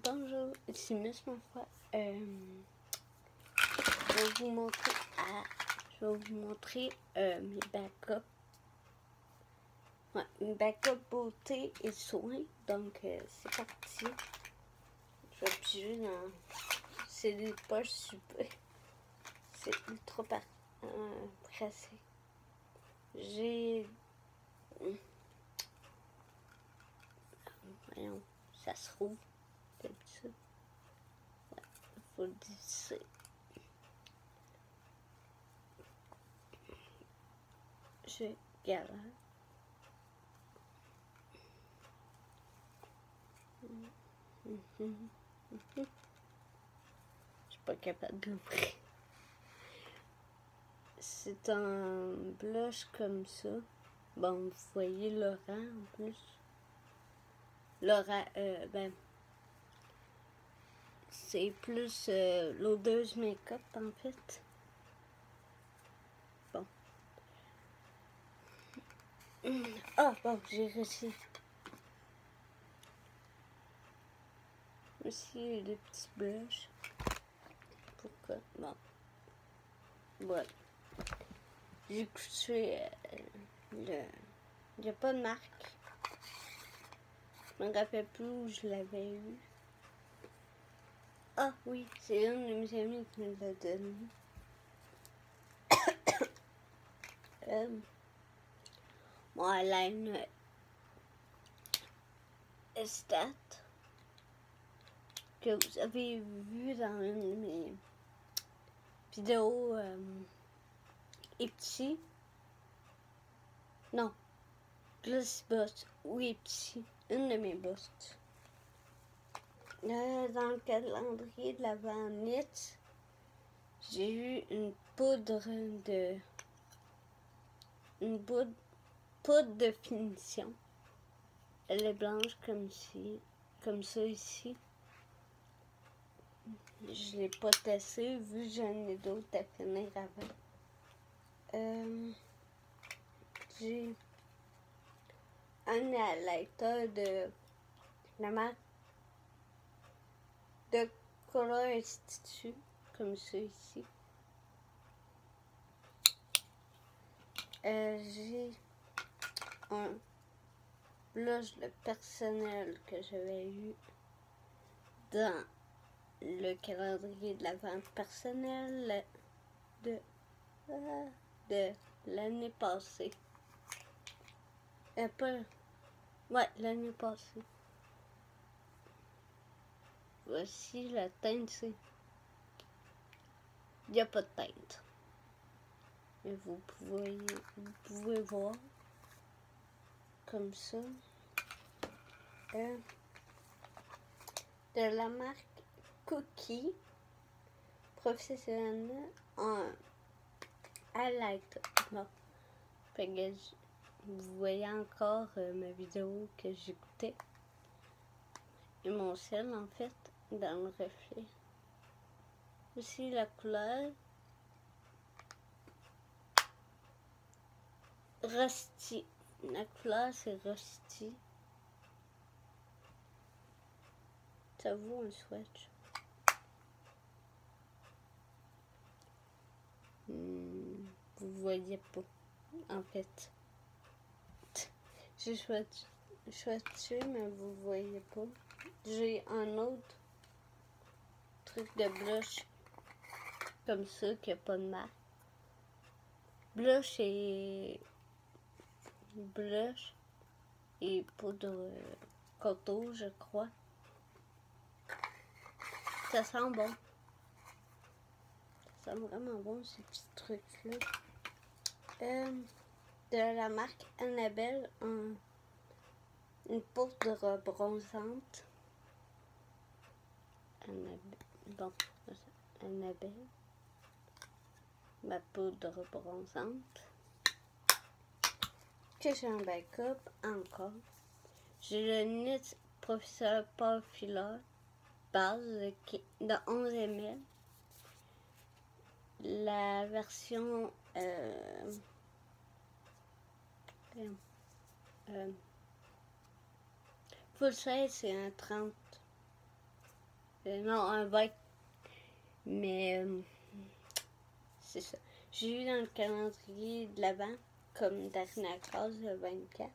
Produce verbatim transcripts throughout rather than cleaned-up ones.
Bonjour, ici Miss Monfoy. Euh, je vais vous montrer, à, je vais vous montrer euh, mes backups. Ouais, mes backups beauté et soins. Donc euh, c'est parti. Je vais piger dans. C'est des poches super. C'est ultra par, euh, pratique. J'ai. Voyons, ça se roule. Comme ça. Ouais, il faut le dévisser. Je galère. Je suis pas capable d'ouvrir. C'est un blush comme ça. Bon, vous voyez Laura en plus. Laura, euh, ben, c'est plus euh, l'odeuse make-up en fait. Bon. Ah, bon, j'ai réussi. Aussi des petits blushs. Pourquoi? Bon. Voilà. J'ai couché euh, le. Il n'y a pas de marque. Je me rappelle plus où je l'avais eu. Ah oui, c'est une de mes amies qui me l'a donné. euh, bon, elle a une Estat que vous avez vu dans une de mes vidéos euh, Ipsy. Non, Glossy Boss ou Ipsy, une de mes boss. Euh, dans le calendrier de la Vanite, j'ai eu une poudre de une poudre, poudre de finition. Elle est blanche comme ci, comme ça ici. Je l'ai pas testé vu que j'en ai d'autres à finir avant. Euh, j'ai un highlighter de la marque de Color Institute, comme ça ici. Euh, j'ai un blush de personnel que j'avais eu dans le calendrier de la vente personnelle de, de l'année passée. Euh, pas, ouais, l'année passée. Voici la teinte, c'est. Il n'y a pas de teinte. Et vous pouvez, vous pouvez voir comme ça. Euh, de la marque Cookie professionnelle en highlight. Bon. Fait que vous voyez encore euh, ma vidéo que j'écoutais. Et mon sel en fait dans le reflet. Aussi la couleur Rusty. La couleur c'est Rusty. Ça vaut un swatch. Hmm, vous voyez pas en fait. J'ai swatché mais vous voyez pas. J'ai un autre truc de blush comme ça qui n'a pas de marque. Blush et blush et poudre euh, coteau, je crois. Ça sent bon. Ça sent vraiment bon ces petits trucs là. Euh, de la marque Annabelle, un, une poudre bronzante. Annabelle. Bon, Annabelle. Ma poudre bronzante. Que j'ai un backup encore. J'ai le N Y X Professeur Paul Filler base de onze millilitres. La version euh, euh, full size c'est un trente. Euh, non, un vingt. Mais euh, c'est ça. J'ai eu dans le calendrier de l'Avent, comme dernière case, le vingt-quatre.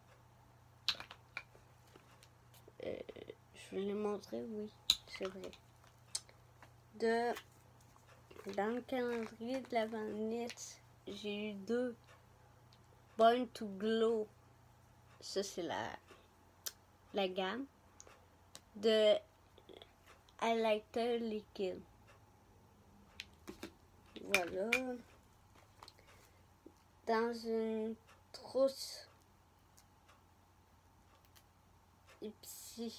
Euh, je vous l'ai montré, oui, c'est vrai. De, dans le calendrier de l'Avent Knit, j'ai eu deux. Born to Glow, ça c'est la, la gamme. De Highlighter Liquide. Voilà. Dans une trousse Ipsy.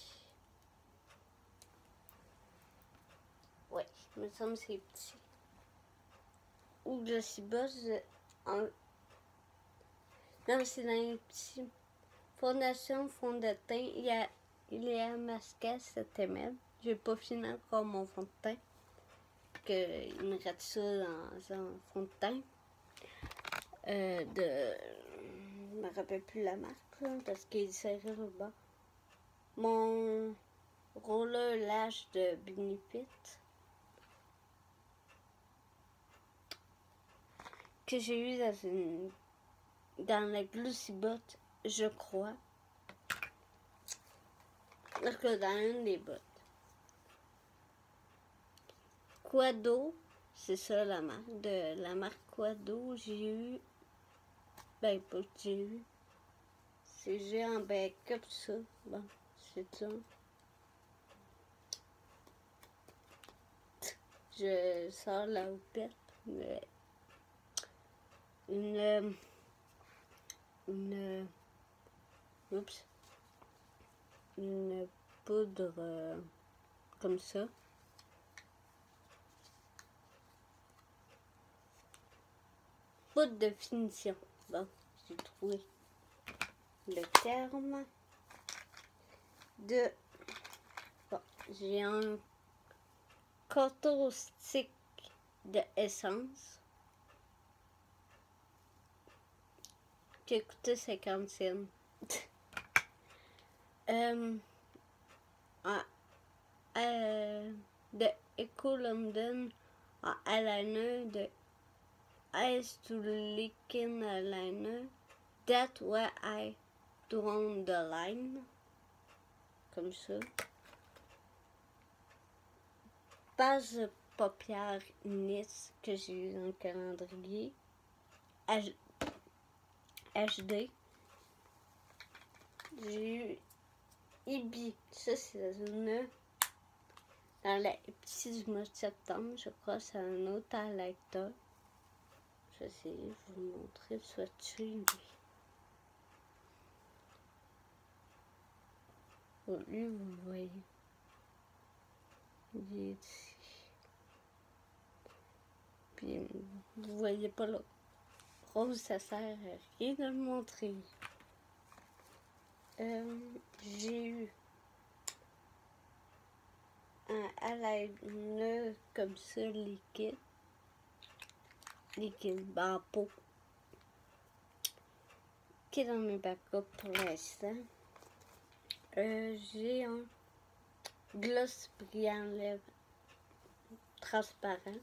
Ouais, il me semble que c'est petit. Ou Glossy Boss. En... Non, c'est dans les petits. Fondation, fond de teint. Il y a, il y a masqué cette M. J'ai pas fini encore mon fond de teint. Que, il me reste ça dans un fond de teint. Euh, de. Je me rappelle plus la marque, là, parce qu'il est serré au bas. Mon roller lash de Benefit. Que j'ai eu dans une. Dans la Glossy Botte, je crois. Parce que dans une des bottes. Quado, c'est ça la marque. De la marque Quado, j'ai eu. Ben, pas que j'ai eu. C'est j'ai en backup ça. Bon, c'est ça. Je sors la houppette. Mais une. Une. Oups. Une poudre euh, comme ça. Poudre de finition. Bon, j'ai trouvé le terme. De. Bon, j'ai un contour stick de essence qui a coûté cinquante cents. euh, ah, euh, de Eco London en eyeliner de Ice to Liquid Eyeliner. That's where I drawn the line. Comme ça. Base paupière Nice que j'ai eu dans le calendrier. H D. J'ai eu Ibi. Ça, c'est une. Dans la petite du mois de septembre, je crois, c'est un autre highlighter. Je vais essayer de vous le montrer, soit tu oh, lui, vous le voyez. Il est ici. Puis, vous voyez pas le rose, ça sert à rien de le montrer. Euh, j'ai eu un eyeliner comme ça, liquide. Liquide, ben, en peau. Qui est dans mes backups pour l'instant. Euh, j'ai un gloss brillant lèvres transparent.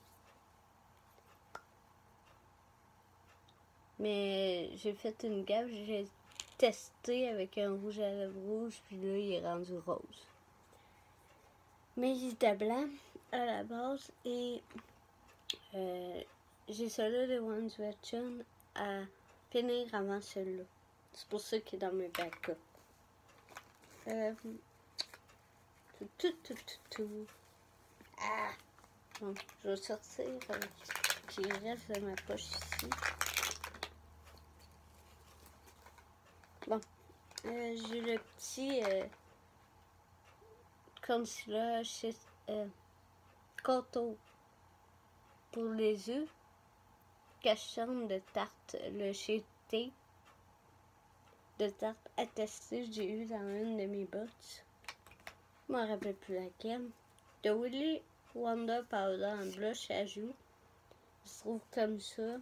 Mais j'ai fait une gaffe, j'ai testé avec un rouge à lèvres rouge, puis là il est rendu rose. Mais il était blanc à la base et euh, j'ai celui de One Direction à finir avant celui-là. C'est pour ça qu'il est dans mes backups. Euh, tout, tout, tout, tout, tout. Ah! Bon, je vais sortir euh, ce qui reste de ma poche ici. Bon, euh, j'ai le petit euh, concealer chez euh, contour pour les yeux. Cachan de tarte, le chez T de tarte attestée, j'ai eu dans une de mes bottes. Je ne me rappelle plus laquelle. De Willy Wonder Powder en blush à joues. Il se trouve comme ça.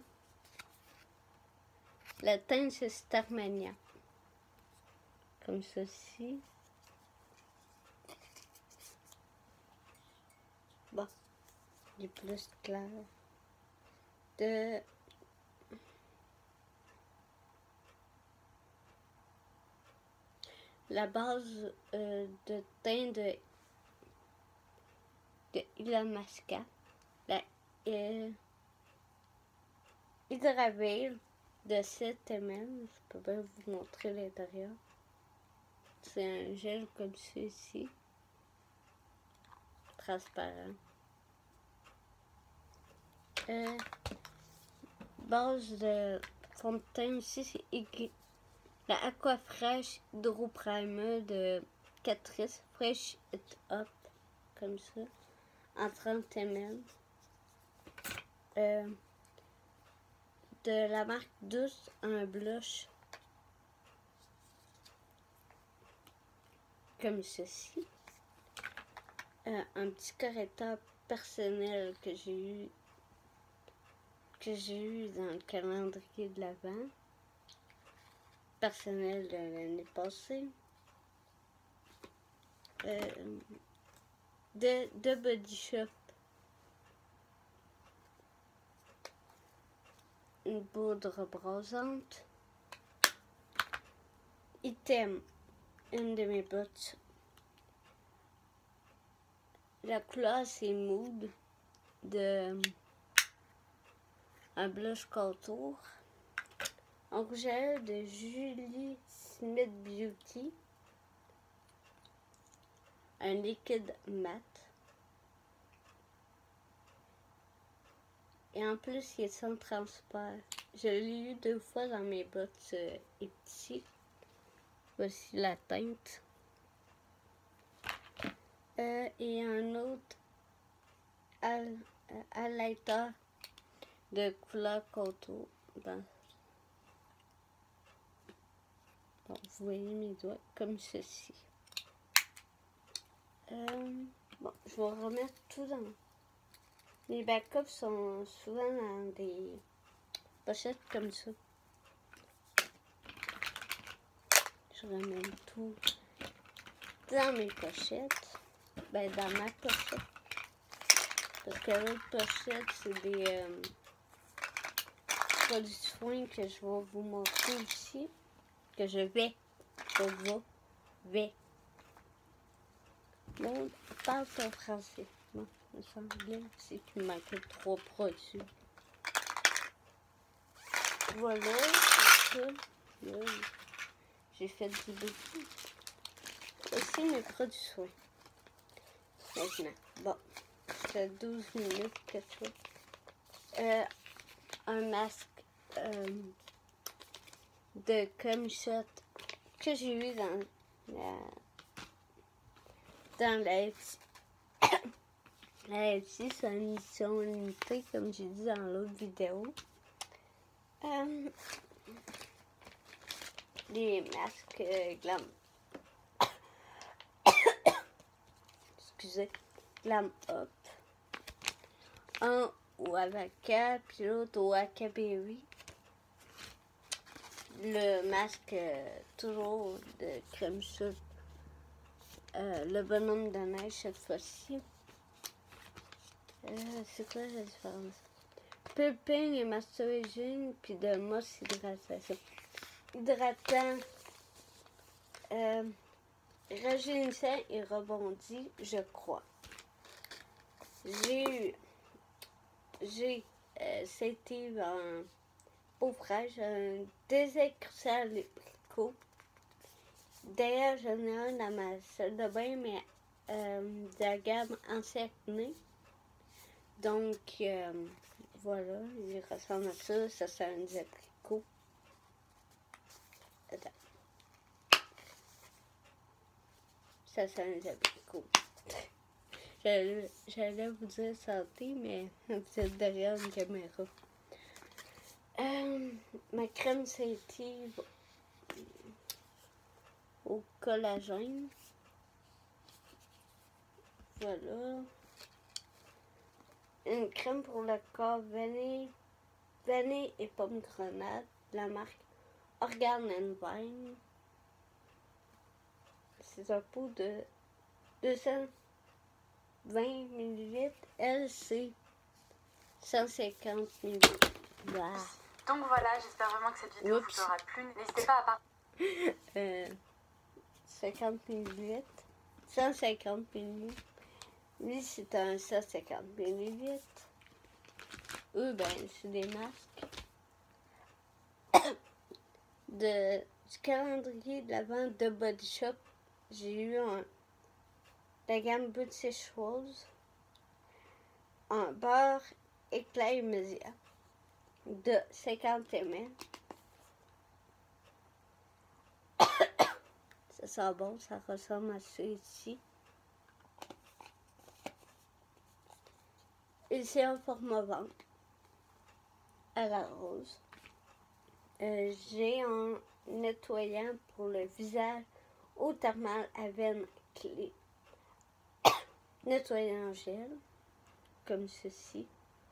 La teinte, c'est Starmania. Comme ceci. bon, il est plus clair. De la base euh, de teint de, de Illamasqua, la euh, Hydravale de sept millilitres. Je peux bien vous montrer l'intérieur. C'est un gel comme celui-ci, transparent. Euh, base de fond de teint ici, c'est écrit la Aquafresh Hydro Primer de Catrice Fresh It Up, comme ça, en trente millilitres. Euh, de la marque Douce, un blush comme ceci. Euh, un petit correcteur personnel que j'ai eu que j'ai eu dans le calendrier de l'Avent, personnel de l'année passée. Euh, de, de Body Shop, une poudre bronzante. Item, une de mes bottes. La couleur c'est Mood de un blush contour. Un rouge à lèvres de Julie Smith Beauty. Un liquide mat. Et en plus, il est sans transport. Je l'ai eu deux fois dans mes bottes euh, ici. Voici la teinte. Euh, et un autre highlighter de couleur contour. Bon. Bon, vous voyez mes doigts comme ceci. Euh, bon, je vais remettre tout dans. Les backups sont souvent dans des pochettes comme ça. Je remets tout dans mes pochettes. Ben, dans ma pochette. Parce que l'autre pochette, c'est des euh, produits de soins que je vais vous montrer ici. Que je vais. Je vais. vais. Bon, parle en français. Bon, il me semblait c'est qu'il manquait trois produits. Voilà, c'est ça. Là, j'ai fait du beaucoup. Aussi mes produits soins. Maintenant, bon, c'est douze minutes que je fais. Euh, un masque euh, de Comshot que j'ai eu dans la dans la Etsy. La Etsy, c'est une édition limitée, comme j'ai dit dans l'autre vidéo. Euh, les masques euh, Glam. Excusez. Glam Up. Un au Avaka, puis l'autre au Akaberry. Le masque euh, toujours de crème soude. Euh, le bonhomme de neige cette fois-ci. Euh, c'est quoi la différence? Pulping et Master puis de mousse hydratation. Hydratant, euh, rajeunissant et rebondi, je crois. J'ai eu, j'ai, euh, c'était en eau fraîche, un désécrissant l'écho. D'ailleurs, j'en ai un dans ma salle de bain, mais euh, de la gamme anti-acné. Donc, euh, voilà, il ressemble à ça. Ça sent des abricots. Attends. Ça sent des abricots. J'allais, j'allais vous dire santé, mais vous êtes derrière une caméra. Euh, ma crème sensitive au collagène. Voilà. Une crème pour le corps vanille, vanille et pomme grenade de la marque Organ and Vine. C'est un pot de deux cents vingt millilitres. Elle, c'est cent cinquante millilitres. Bah. Donc voilà, j'espère vraiment que cette vidéo Oups. vous aura plu. N'hésitez pas à partager. euh, cinquante millilitres. cent cinquante millilitres. Lui, c'est un cent cinquante millilitres. Eux, ben, c'est des masques. De, du calendrier de la vente de Body Shop, j'ai eu un, la gamme British Rose en beurre éclat immédiat de cinquante millilitres. Ça sent bon, ça ressemble à ça ici. Et c'est un format ventre à la rose. Euh, j'ai un nettoyant pour le visage eau thermale à veine clé. Nettoyant gel, comme ceci.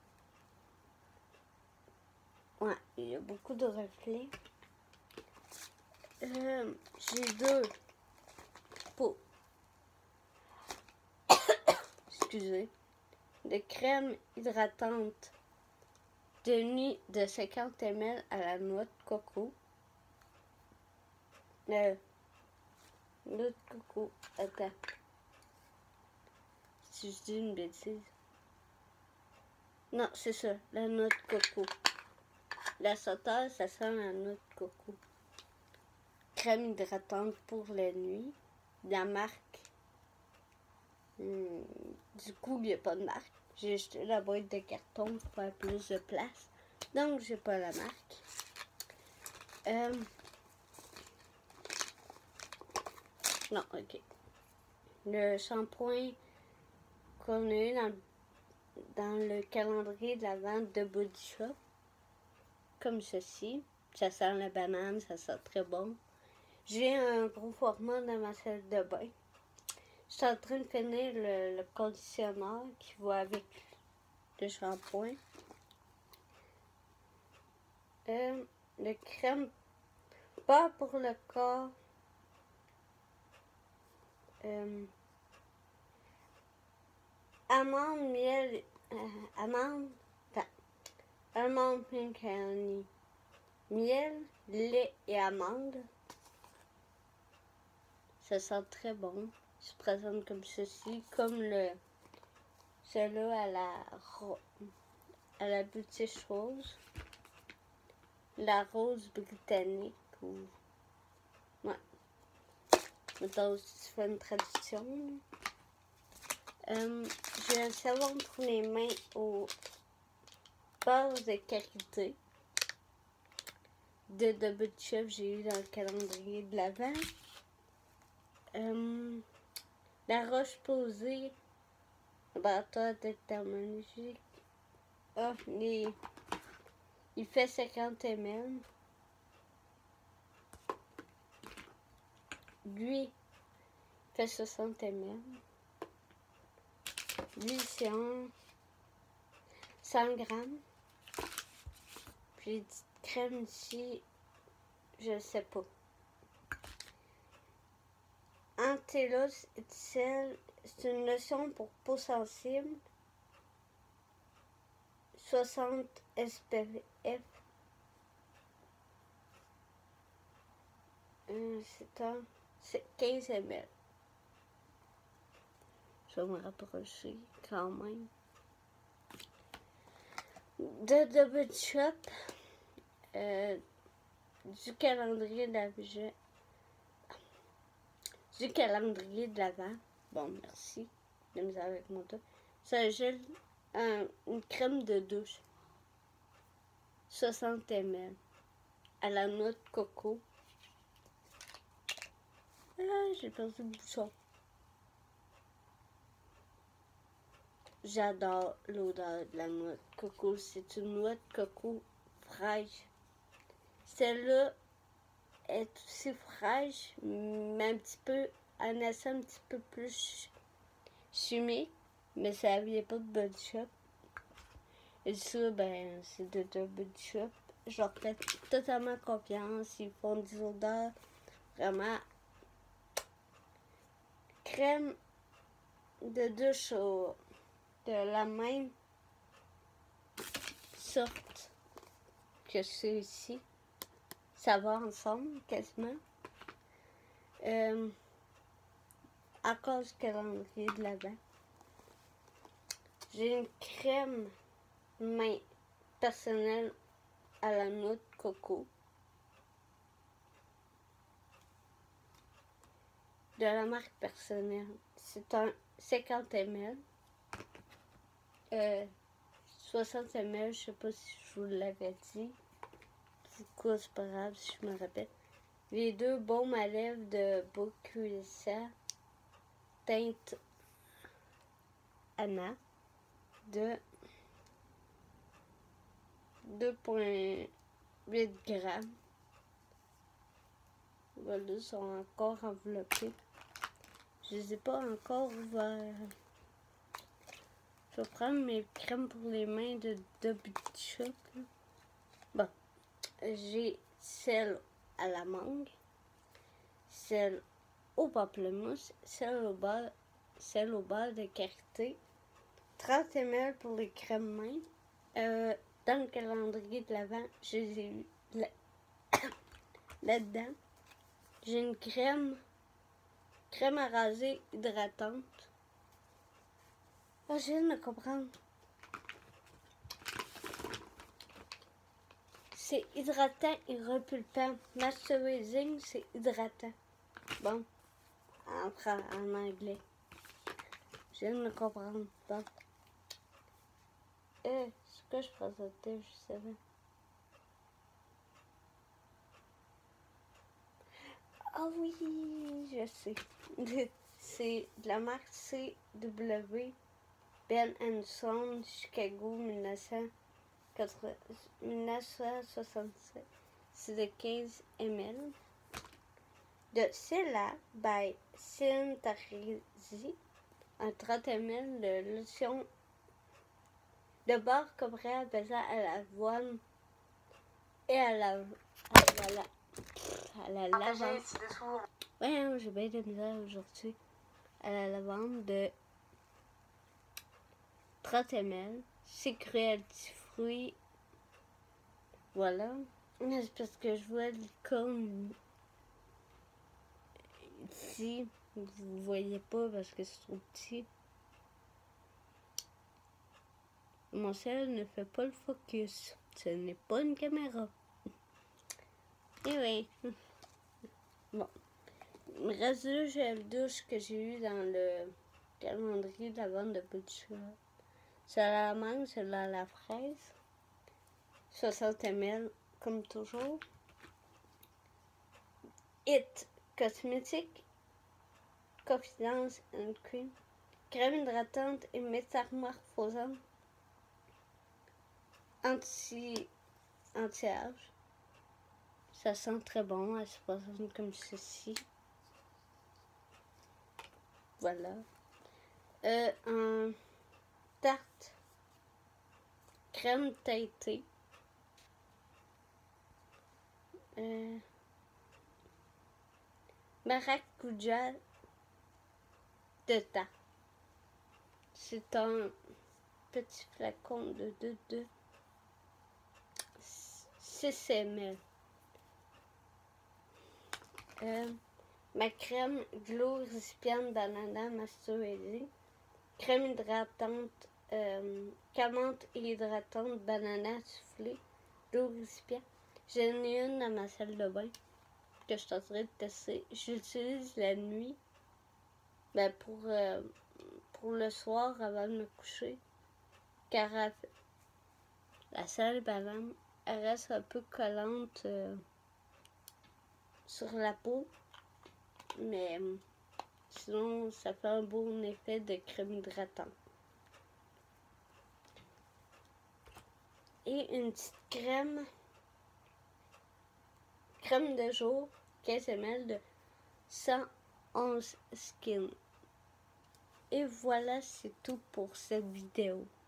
Ouais, il y a beaucoup de reflets. Euh, j'ai deux pots. Excusez. De crème hydratante de nuit de cinquante millilitres à la noix de coco. Euh, noix de coco. Attends. Si je dis une bêtise. Non, c'est ça, la noix de coco. La senteur, ça sent la noix de coco. Crème hydratante pour la nuit. La marque. Hmm, du coup, il n'y a pas de marque. J'ai acheté la boîte de carton pour faire plus de place. Donc, j'ai pas la marque. Euh... Non, ok. Le shampoing qu'on a eu dans, dans le calendrier de la vente de Body Shop. Comme ceci. Ça sent la banane, ça sent très bon. J'ai un gros format dans ma salle de bain. Je suis en train de finir le, le conditionneur qui va avec le shampoing. Euh, le crème, pas pour le corps. Euh, amande, miel, euh, amande, enfin, amande, pink honey, miel, lait et amande. Ça sent très bon. Je présente comme ceci, comme le celui-là à la à la British Rose, la rose britannique ou ouais. Mettons si tu fais une traduction. Euh, j'ai un savon pour les mains au beurre de karité de Double Chef, j'ai eu dans le calendrier de l'Avent. Euh, la roche posée, batteur de thermologique. Ah, les, il fait cinquante millilitres. Lui, fait soixante millilitres. Lui, c'est en cent grammes. Puis, petite crème ici, je sais pas. Antelos et sel, c'est une lotion pour peau sensible. soixante S P F. Euh, c'est un c'est quinze millilitres. Je vais me rapprocher quand même. De Double Shop, euh, du calendrier de l'Avent. Du calendrier de l'Avent. Bon, merci. De me avec mon dos. Ça gèle un, une crème de douche. soixante millilitres. À la noix de coco. Ah, j'ai perdu le bouchon. J'adore l'odeur de la noix de coco. C'est une noix de coco fraîche. Celle-là est aussi fraîche, mais un petit peu, en essai un petit peu plus chimique. Mais ça vient pas de Body Shop. Et ça, ben, c'est de, de Body Shop. Je leur fais totalement confiance. Ils font des odeurs vraiment crème de douche au, de la même sorte que ceux-ci. Ça va ensemble quasiment. Euh, à cause du calendrier de l'Avent. J'ai une crème main personnelle à la noix de coco. De la marque personnelle. C'est un cinquante millilitres. Euh, soixante millilitres, je sais pas si je vous l'avais dit. Du coup, c'est pas grave si je me rappelle. Les deux baumes à lèvres de Bocuse teinte Anna de deux virgule huit grammes. Voilà, ils sont encore enveloppés. Je les ai pas encore ouverts. Je vais prendre mes crèmes pour les mains de Dobby Chuck. Bon, j'ai celle à la mangue, celle au pamplemousse, celle au beurre, celle au beurre de karité, trente millilitres pour les crèmes mains. Euh, dans le calendrier de l'Avent, je les ai eu là, là-dedans. J'ai une crème, crème à raser hydratante. Oh, je viens de me comprendre. C'est hydratant et repulpant. Moisturizing, c'est hydratant. Bon, en, en anglais. Je viens de me comprendre. Bon. Euh, ce que je présentais, je savais. Ah oui, je sais. C'est de la marque C W Ben and Son Chicago mille neuf cent soixante-sept. C'est de quinze millilitres. De Cela by Céline Tarisi, un trente millilitres de lotion de beurre cobré apaisant à l'avoine et à la, à la, à la lavande. Ouais, hein, j'ai bien de misère aujourd'hui. À la lavande de trente millilitres. C'est cruel du fruit. Voilà. C'est parce que je vois l'icône ici. Vous voyez pas parce que c'est trop petit. Mon cell ne fait pas le focus. Ce n'est pas une caméra. Et oui. Bon. Il me reste deux gels douche que j'ai eu dans le calendrier de la vente de Butcher. Celle-là à la mangue, celle-là à la fraise. soixante millilitres comme toujours. It Cosmétique. Confidence and Cream. Crème hydratante et métamorphosante. Anti, anti-âge. Ça sent très bon, elle se présente comme ceci. Voilà. Euh, un tarte crème teintée. Euh, maracuja de tarte. C'est un petit flacon de deux deux. six millilitres. Euh, ma crème Glow récipiente banana moisturisée. Crème hydratante, euh, camante et hydratante banana soufflée. Glow récipient. J'en ai une dans ma salle de bain que je tenterai de tester. J'utilise la nuit ben pour, euh, pour le soir avant de me coucher. Car la salle banane elle reste un peu collante euh, sur la peau, mais euh, sinon ça fait un bon effet de crème hydratante. Et une petite crème, crème de jour, quinze millilitres de cent onze Skin. Et voilà, c'est tout pour cette vidéo.